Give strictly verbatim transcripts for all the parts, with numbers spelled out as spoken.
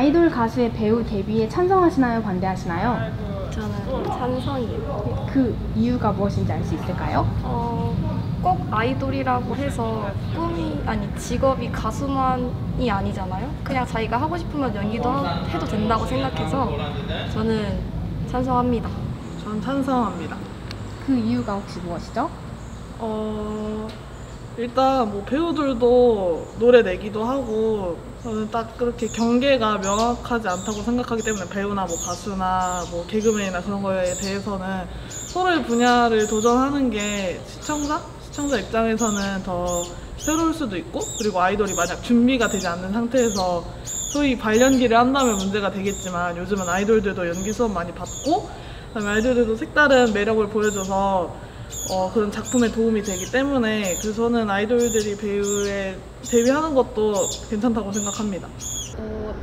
아이돌 가수의 배우 데뷔에 찬성하시나요? 반대하시나요? 저는 찬성이에요. 그 이유가 무엇인지 알 수 있을까요? 어, 꼭 아이돌이라고 해서 꿈이 아니 직업이 가수만이 아니잖아요. 그냥 자기가 하고 싶으면 연기도 하, 해도 된다고 생각해서 저는 찬성합니다. 전 찬성합니다. 그 이유가 혹시 무엇이죠? 어, 일단 뭐 배우들도 노래 내기도 하고 저는 딱 그렇게 경계가 명확하지 않다고 생각하기 때문에 배우나 뭐 가수나 뭐 개그맨이나 그런 거에 대해서는 서로의 분야를 도전하는 게 시청자? 시청자 입장에서는 더 새로울 수도 있고, 그리고 아이돌이 만약 준비가 되지 않는 상태에서 소위 발연기를 한다면 문제가 되겠지만 요즘은 아이돌들도 연기 수업 많이 받고 그다음에 아이돌들도 색다른 매력을 보여줘서 어, 그런 작품에 도움이 되기 때문에 그래서 저는 아이돌들이 배우에 데뷔하는 것도 괜찮다고 생각합니다. 어,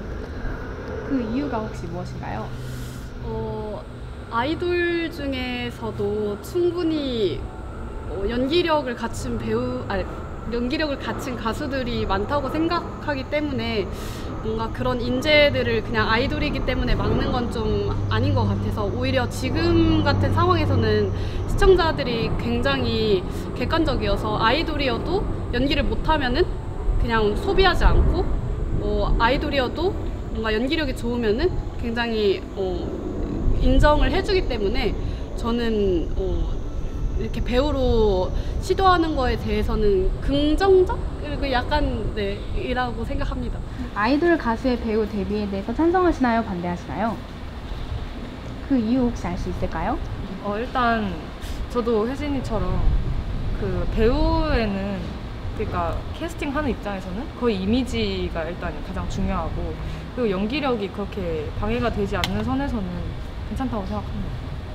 그, 그 이유가 혹시 무엇인가요? 어, 아이돌 중에서도 충분히 어, 연기력을 갖춘 배우, 아니, 연기력을 갖춘 가수들이 많다고 생각하기 때문에 뭔가 그런 인재들을 그냥 아이돌이기 때문에 막는 건 좀 아닌 것 같아서 오히려 지금 같은 상황에서는 시청자들이 굉장히 객관적이어서 아이돌이어도 연기를 못하면은 그냥 소비하지 않고 어, 아이돌이어도 뭔가 연기력이 좋으면은 굉장히 어, 인정을 해주기 때문에 저는 어, 이렇게 배우로 시도하는 거에 대해서는 긍정적? 그리고 약간 네, 이라고 생각합니다. 아이돌 가수의 배우 데뷔에 대해서 찬성하시나요? 반대하시나요? 그 이유 혹시 알 수 있을까요? 어, 일단 저도 혜진이처럼 그 배우에는 그러니까 캐스팅하는 입장에서는 거의 이미지가 일단 가장 중요하고 그리고 연기력이 그렇게 방해가 되지 않는 선에서는 괜찮다고 생각합니다.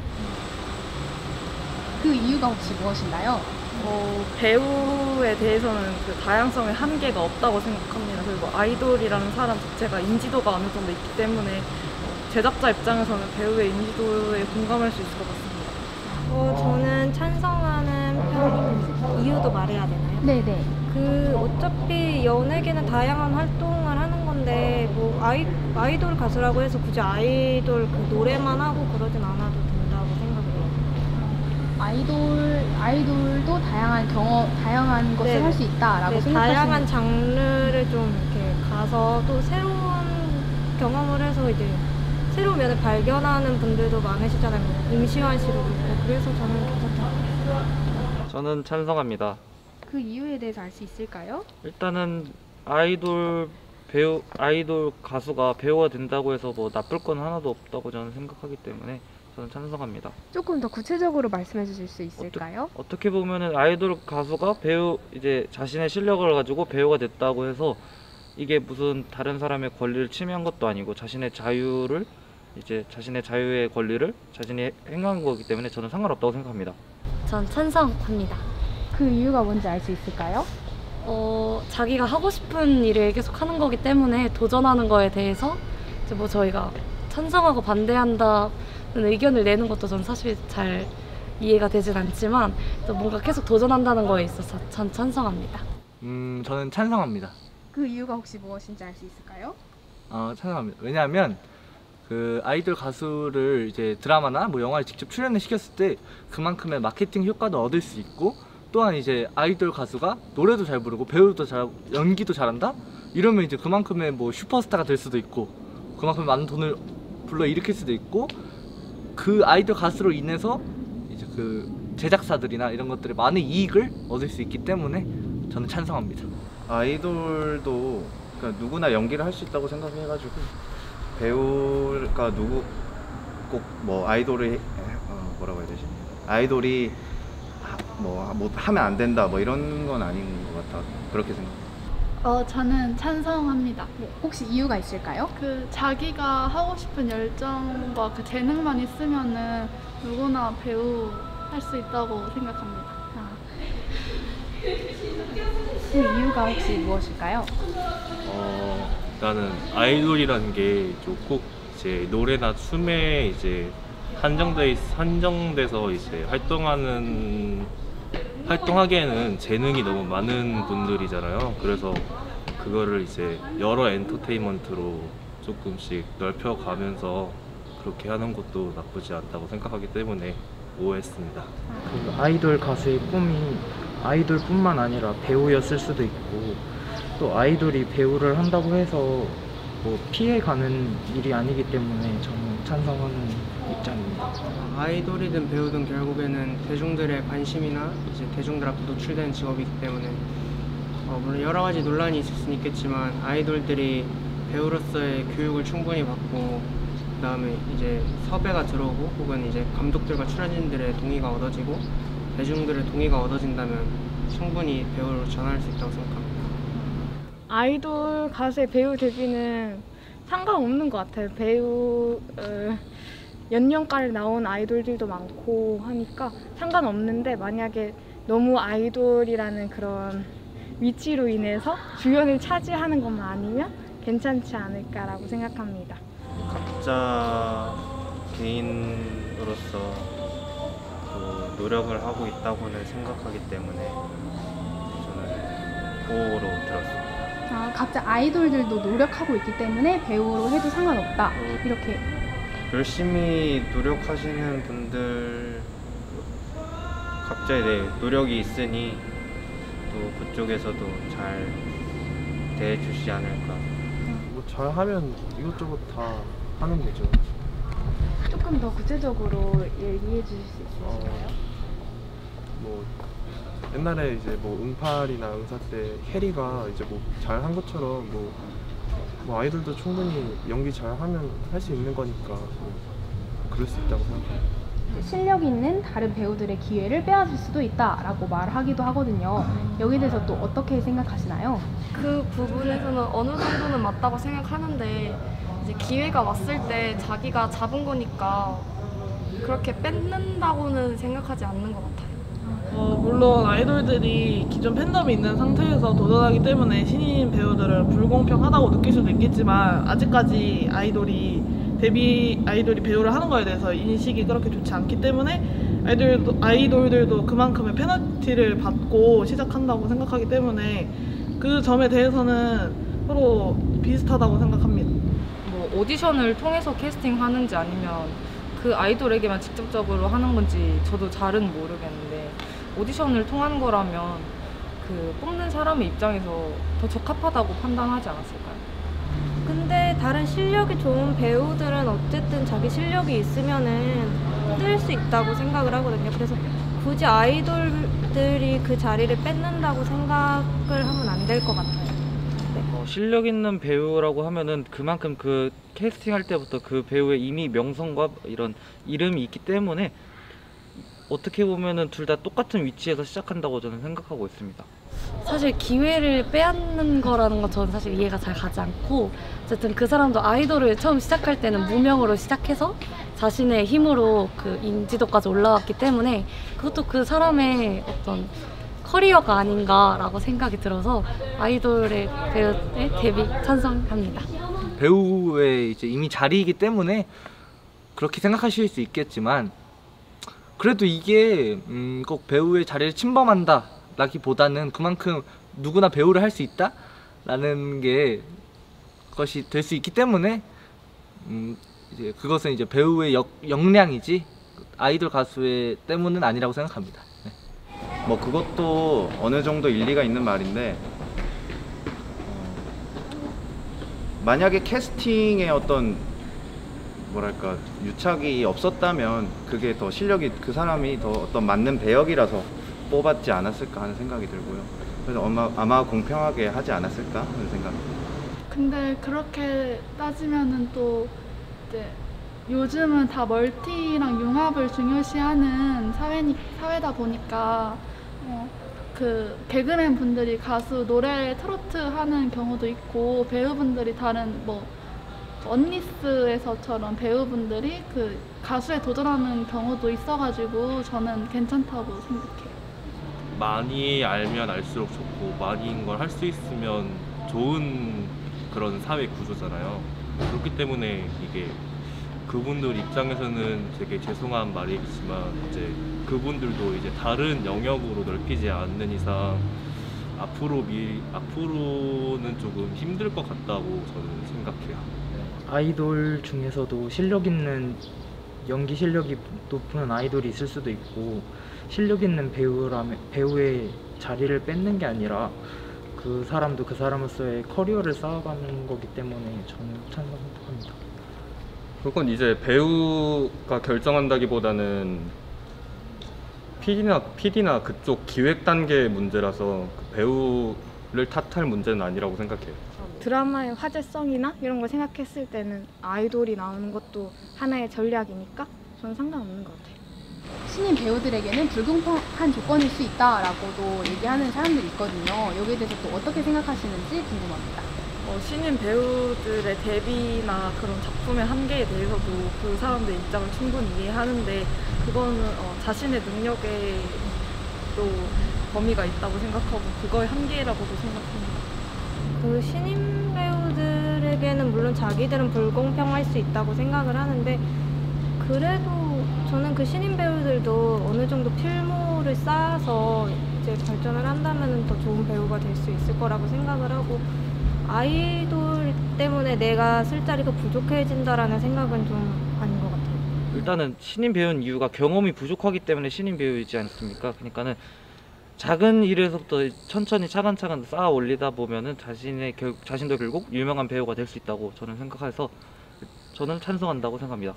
그 이유가 혹시 무엇인가요? 어, 배우에 대해서는 그 다양성의 한계가 없다고 생각합니다. 그리고 아이돌이라는 사람 자체가 인지도가 어느 정도 있기 때문에 어, 제작자 입장에서는 배우의 인지도에 공감할 수 있을 것 같습니다. 어, 저는 찬성하는 편입니다. 이유도 말해야 되나요? 네네. 그 어차피 연예계는 다양한 활동을 하는 건데 뭐 아이, 아이돌 가수라고 해서 굳이 아이돌 그 노래만 하고 그러진 않아도 된다고 생각해요. 아이돌, 아이돌도 다양한 경험, 다양한 것을 네. 할 수 있다라고 네, 생각하시는 다양한 장르를 좀 이렇게 가서 또 새로운 경험을 해서 이제 새로운 면을 발견하는 분들도 많으시잖아요. 뭐 임시완 씨도 그렇고. 그래서 저는 괜찮다고. 저는 찬성합니다. 그 이유에 대해서 알 수 있을까요? 일단은 아이돌 배우, 아이돌 가수가 배우가 된다고 해서 뭐 나쁠 건 하나도 없다고 저는 생각하기 때문에 저는 찬성합니다. 조금 더 구체적으로 말씀해 주실 수 있을까요? 어떠, 어떻게 보면은 아이돌 가수가 배우 이제 자신의 실력을 가지고 배우가 됐다고 해서 이게 무슨 다른 사람의 권리를 침해한 것도 아니고 자신의 자유를 이제 자신의 자유의 권리를 자신이 행한 거기 때문에 저는 상관없다고 생각합니다. 전 찬성합니다. 그 이유가 뭔지 알 수 있을까요? 어, 자기가 하고 싶은 일을 계속 하는 거기 때문에 도전하는 거에 대해서 이제 뭐 저희가 찬성하고 반대한다는 의견을 내는 것도 전 사실 잘 이해가 되진 않지만 또 뭔가 계속 도전한다는 거에 있어서 전 찬성합니다. 음, 저는 찬성합니다. 그 이유가 혹시 무엇인지 알 수 있을까요? 어, 찬성합니다. 왜냐하면 그 아이돌 가수를 이제 드라마나 뭐 영화에 직접 출연을 시켰을 때 그만큼의 마케팅 효과도 얻을 수 있고 또한 이제 아이돌 가수가 노래도 잘 부르고 배우도 잘하고 연기도 잘한다? 이러면 이제 그만큼의 뭐 슈퍼스타가 될 수도 있고 그만큼 많은 돈을 불러일으킬 수도 있고 그 아이돌 가수로 인해서 이제 그 제작사들이나 이런 것들에 많은 이익을 얻을 수 있기 때문에 저는 찬성합니다. 아이돌도 그러니까 누구나 연기를 할 수 있다고 생각해가지고 배우가 누구 꼭 뭐 아이돌이 어 뭐라고 해야 되지? 아이돌이 하, 뭐, 뭐 하면 안 된다 뭐 이런 건 아닌 것 같아. 그렇게 생각해요. 어, 저는 찬성합니다. 네, 혹시 이유가 있을까요? 그 자기가 하고 싶은 열정과 그 재능만 있으면은 누구나 배우 할 수 있다고 생각합니다. 아. 그 이유가 혹시 무엇일까요? 어, 나는 아이돌이라는 게 꼭 이제 노래나 춤에 이제 한정돼 한정돼서 이제 활동하는 활동하기에는 재능이 너무 많은 분들이잖아요. 그래서 그거를 이제 여러 엔터테인먼트로 조금씩 넓혀가면서 그렇게 하는 것도 나쁘지 않다고 생각하기 때문에 오했습니다. 그 아이돌 가수의 꿈이 아이돌뿐만 아니라 배우였을 수도 있고 또 아이돌이 배우를 한다고 해서 뭐 피해가는 일이 아니기 때문에 저는 찬성하는 입장입니다. 아이돌이든 배우든 결국에는 대중들의 관심이나 이제 대중들 앞에 노출되는 직업이기 때문에 어 물론 여러 가지 논란이 있을 수는 있겠지만 아이돌들이 배우로서의 교육을 충분히 받고 그다음에 이제 섭외가 들어오고 혹은 이제 감독들과 출연진들의 동의가 얻어지고 대중들의 동의가 얻어진다면 충분히 배우로 전환할 수 있다고 생각합니다. 아이돌 가수의 배우 데뷔는 상관없는 것 같아요. 배우 어, 연령가를 나온 아이돌들도 많고 하니까 상관없는데 만약에 너무 아이돌이라는 그런 위치로 인해서 주연을 차지하는 것만 아니면 괜찮지 않을까라고 생각합니다. 각자 개인으로서 그 노력을 하고 있다고는 생각하기 때문에 저는 오로 들었습니다. 아, 각자 아이돌들도 노력하고 있기 때문에 배우로 해도 상관없다. 이렇게 열심히 노력하시는 분들 각자의 네, 노력이 있으니 또 그쪽에서도 잘 대해주시지 않을까. 뭐 잘하면 이것저것 다 하는 거죠. 조금 더 구체적으로 얘기해 주실 수 있으실까요? 어, 뭐 옛날에 이제 뭐 응팔이나 응사 때 해리가 이제 뭐 잘한 것처럼 뭐, 뭐 아이돌도 충분히 연기 잘하면 할 수 있는 거니까 뭐 그럴 수 있다고 생각해요. 실력 있는 다른 배우들의 기회를 빼앗을 수도 있다라고 말하기도 하거든요. 여기에 대해서 또 어떻게 생각하시나요? 그 부분에서는 어느 정도는 맞다고 생각하는데 이제 기회가 왔을 때 자기가 잡은 거니까 그렇게 뺏는다고는 생각하지 않는 것 같아요. 어, 물론 아이돌들이 기존 팬덤이 있는 상태에서 도전하기 때문에 신인 배우들은 불공평하다고 느낄 수도 있겠지만 아직까지 아이돌이 데뷔 아이돌이 배우를 하는 거에 대해서 인식이 그렇게 좋지 않기 때문에 아이돌도, 아이돌들도 그만큼의 페널티를 받고 시작한다고 생각하기 때문에 그 점에 대해서는 서로 비슷하다고 생각합니다. 뭐 오디션을 통해서 캐스팅하는지 아니면 그 아이돌에게만 직접적으로 하는 건지 저도 잘은 모르겠는데 오디션을 통한 거라면 그 뽑는 사람의 입장에서 더 적합하다고 판단하지 않았을까요? 근데 다른 실력이 좋은 배우들은 어쨌든 자기 실력이 있으면은 뜰 수 있다고 생각을 하거든요. 그래서 굳이 아이돌들이 그 자리를 뺏는다고 생각을 하면 안 될 것 같아요. 네. 어, 실력 있는 배우라고 하면은 그만큼 그 캐스팅할 때부터 그 배우의 이미 명성과 이런 이름이 있기 때문에 어떻게 보면은 둘 다 똑같은 위치에서 시작한다고 저는 생각하고 있습니다. 사실 기회를 빼앗는 거라는 건 저는 사실 이해가 잘 가지 않고 어쨌든 그 사람도 아이돌을 처음 시작할 때는 무명으로 시작해서 자신의 힘으로 그 인지도까지 올라왔기 때문에 그것도 그 사람의 어떤 커리어가 아닌가라고 생각이 들어서 아이돌의 배우의 데뷔 찬성합니다. 배우의 이제 이미 자리이기 때문에 그렇게 생각하실 수 있겠지만 그래도 이게 음, 꼭 배우의 자리를 침범한다 라기보다는 그만큼 누구나 배우를 할 수 있다 라는 게 것이 될 수 있기 때문에 음, 이제 그것은 이제 배우의 역, 역량이지 아이돌 가수의 때문은 아니라고 생각합니다. 네. 뭐 그것도 어느 정도 일리가 있는 말인데 만약에 캐스팅에 어떤 뭐랄까 유착이 없었다면 그게 더 실력이 그 사람이 더 어떤 맞는 배역이라서 뽑았지 않았을까 하는 생각이 들고요. 그래서 아마, 아마 공평하게 하지 않았을까 하는 생각입니다. 근데 그렇게 따지면은 또 이제 요즘은 다 멀티랑 융합을 중요시하는 사회니, 사회다 보니까 어, 그 개그맨 분들이 가수 노래 트로트 하는 경우도 있고 배우분들이 다른 뭐 언니스에서처럼 배우분들이 그 가수에 도전하는 경우도 있어가지고 저는 괜찮다고 생각해요. 많이 알면 알수록 좋고 많이인 걸 할 수 있으면 좋은 그런 사회 구조잖아요. 그렇기 때문에 이게 그분들 입장에서는 되게 죄송한 말이겠지만 이제 그분들도 이제 다른 영역으로 넓히지 않는 이상 앞으로 미 앞으로는 조금 힘들 것 같다고 저는 생각해요. 아이돌 중에서도 실력 있는 연기 실력이 높은 아이돌이 있을 수도 있고 실력 있는 배우라면 배우의 자리를 뺏는 게 아니라 그 사람도 그 사람으로서의 커리어를 쌓아가는 거기 때문에 저는 찬성합니다. 그건 이제 배우가 결정한다기보다는 피디나 피디나 그쪽 기획 단계의 문제라서 그 배우를 탓할 문제는 아니라고 생각해요. 드라마의 화제성이나 이런 걸 생각했을 때는 아이돌이 나오는 것도 하나의 전략이니까 저는 상관없는 것 같아요. 신인 배우들에게는 불공평한 조건일 수 있다라고도 얘기하는 사람들이 있거든요. 여기에 대해서 또 어떻게 생각하시는지 궁금합니다. 어, 신인 배우들의 데뷔나 그런 작품의 한계에 대해서도 그 사람들의 입장을 충분히 이해하는데 그거는 어, 자신의 능력에 또 범위가 있다고 생각하고 그거의 한계라고도 생각합니다. 그 신인 배우들에게는 물론 자기들은 불공평할 수 있다고 생각을 하는데 그래도 저는 그 신인 배우들도 어느 정도 필모를 쌓아서 이제 발전을 한다면 더 좋은 배우가 될 수 있을 거라고 생각을 하고 아이돌 때문에 내가 쓸 자리가 부족해진다라는 생각은 좀 아닌 것 같아요. 일단은 신인 배우인 이유가 경험이 부족하기 때문에 신인 배우이지 않습니까? 그러니까는 작은 일에서부터 천천히 차근차근 쌓아 올리다 보면은 자신의 결, 자신도 결국 유명한 배우가 될 수 있다고 저는 생각해서 저는 찬성한다고 생각합니다.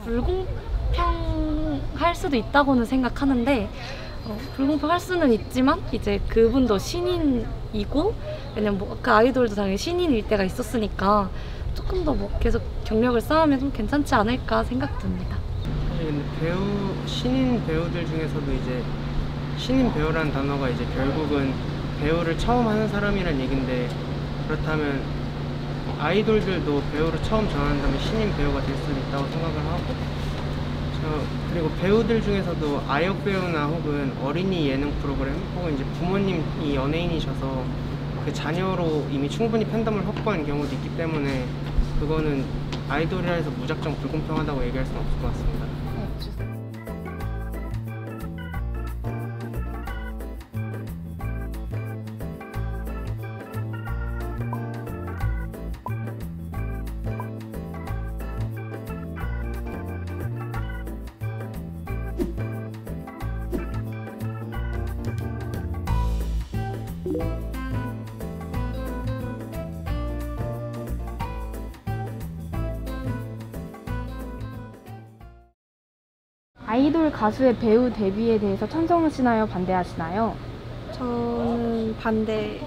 불공평할 수도 있다고는 생각하는데 어, 불공평할 수는 있지만 이제 그분도 신인이고 왜냐면 뭐 그 아이돌도 당연히 신인일 때가 있었으니까 조금 더 뭐 계속 경력을 쌓으면 좀 괜찮지 않을까 생각됩니다. 근데 배우 신인 배우들 중에서도 이제 신인 배우라는 단어가 이제 결국은 배우를 처음 하는 사람이란 얘긴데 그렇다면 아이돌들도 배우를 처음 전환한다면 신인 배우가 될 수도 있다고 생각을 하고 저 그리고 배우들 중에서도 아역 배우나 혹은 어린이 예능 프로그램 혹은 이제 부모님이 연예인이셔서 그 자녀로 이미 충분히 팬덤을 확보한 경우도 있기 때문에 그거는 아이돌이라 해서 무작정 불공평하다고 얘기할 수는 없을 것 같습니다. 아이돌 가수의 배우 데뷔에 대해서 찬성하시나요? 반대하시나요? 저는 반대합니다.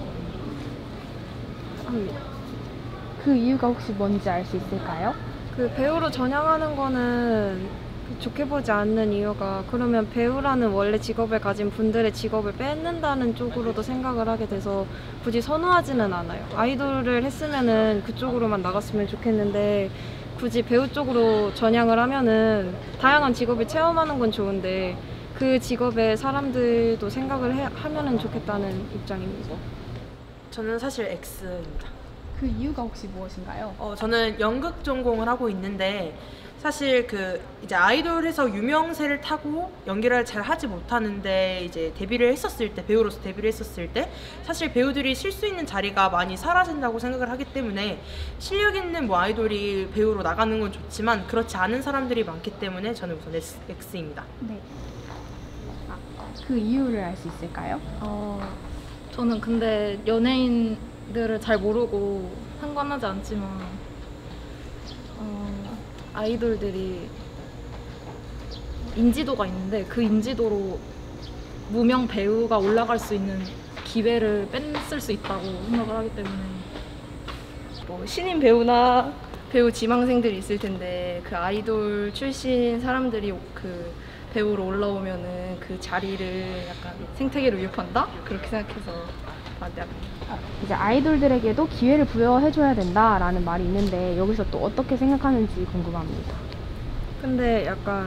그 이유가 혹시 뭔지 알 수 있을까요? 그 배우로 전향하는 거는 좋게 보지 않는 이유가 그러면 배우라는 원래 직업을 가진 분들의 직업을 뺏는다는 쪽으로도 생각을 하게 돼서 굳이 선호하지는 않아요. 아이돌을 했으면은 그쪽으로만 나갔으면 좋겠는데 굳이 배우 쪽으로 전향을 하면은 다양한 직업을 체험하는 건 좋은데 그 직업에 사람들도 생각을 해, 하면은 좋겠다는 입장입니다. 저는 사실 X입니다. 그 이유가 혹시 무엇인가요? 어, 저는 연극 전공을 하고 있는데 사실 그 이제 아이돌에서 유명세를 타고 연기를 잘 하지 못하는데 이제 데뷔를 했었을 때 배우로서 데뷔를 했었을 때 사실 배우들이 쉴 수 있는 자리가 많이 사라진다고 생각을 하기 때문에 실력 있는 뭐 아이돌이 배우로 나가는 건 좋지만 그렇지 않은 사람들이 많기 때문에 저는 우선 X입니다. 네. 아, 그 이유를 알 수 있을까요? 어, 저는 근데 연예인들을 잘 모르고 상관하지 않지만 어, 아이돌들이 인지도가 있는데 그 인지도로 무명 배우가 올라갈 수 있는 기회를 뺏을 수 있다고 생각을 하기 때문에 뭐 신인 배우나 배우 지망생들이 있을 텐데 그 아이돌 출신 사람들이 그 배우로 올라오면은 그 자리를 약간 생태계를 위협한다? 그렇게 생각해서 반대합니다. 이제 아이돌들에게도 기회를 부여해줘야 된다라는 말이 있는데 여기서 또 어떻게 생각하는지 궁금합니다. 근데 약간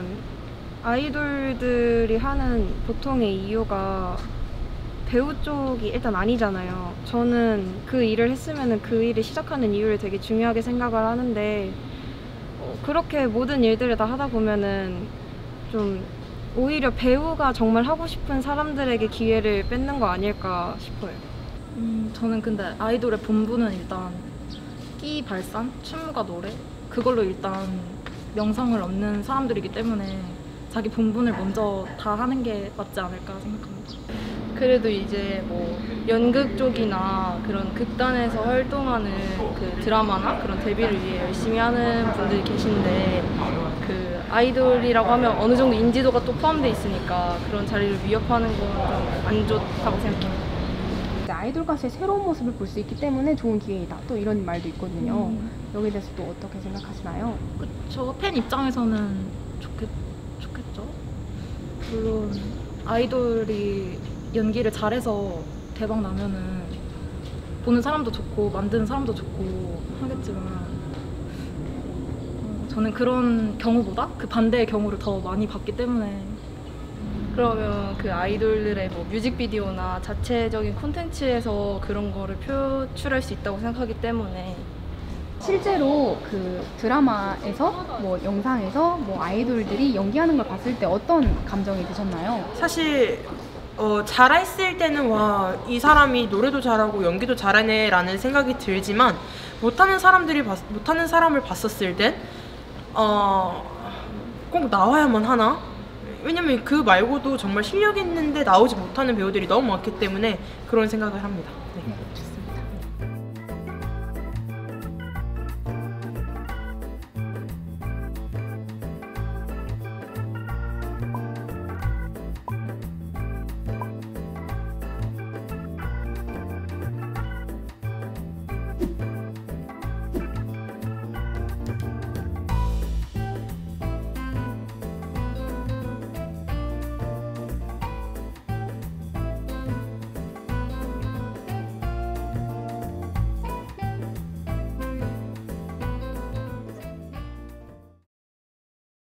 아이돌들이 하는 보통의 이유가 배우 쪽이 일단 아니잖아요. 저는 그 일을 했으면 그 일을 시작하는 이유를 되게 중요하게 생각을 하는데 어, 그렇게 모든 일들을 다 하다 보면은 좀 오히려 배우가 정말 하고 싶은 사람들에게 기회를 뺏는 거 아닐까 싶어요. 음, 저는 근데 아이돌의 본분은 일단 끼 발산, 춤과 노래 그걸로 일단 명성을 얻는 사람들이기 때문에 자기 본분을 먼저 다 하는 게 맞지 않을까 생각합니다. 그래도 이제 뭐 연극 쪽이나 그런 극단에서 활동하는 그 드라마나 그런 데뷔를 위해 열심히 하는 분들이 계신데 그 아이돌이라고 하면 어느 정도 인지도가 또 포함되어 있으니까 그런 자리를 위협하는 건 좀 안 좋다고 생각해요. 이제 아이돌 가수의 새로운 모습을 볼 수 있기 때문에 좋은 기회이다. 또 이런 말도 있거든요. 음. 여기에 대해서 또 어떻게 생각하시나요? 저 팬 입장에서는 좋겠, 좋겠죠. 물론 아이돌이 연기를 잘해서 대박 나면은 보는 사람도 좋고 만드는 사람도 좋고 하겠지만 어, 저는 그런 경우보다 그 반대의 경우를 더 많이 봤기 때문에. 그러면 그 아이돌들의 뭐 뮤직비디오나 자체적인 콘텐츠에서 그런 거를 표출할 수 있다고 생각하기 때문에 실제로 그 드라마에서 뭐 영상에서 뭐 아이돌들이 연기하는 걸 봤을 때 어떤 감정이 드셨나요? 사실 어, 잘했을 때는 와, 이 사람이 노래도 잘하고 연기도 잘하네 라는 생각이 들지만 못하는 사람들이 봤, 못하는 사람을 봤었을 땐 어, 꼭 나와야만 하나? 왜냐면 그 말고도 정말 실력 있는데 나오지 못하는 배우들이 너무 많기 때문에 그런 생각을 합니다. 네.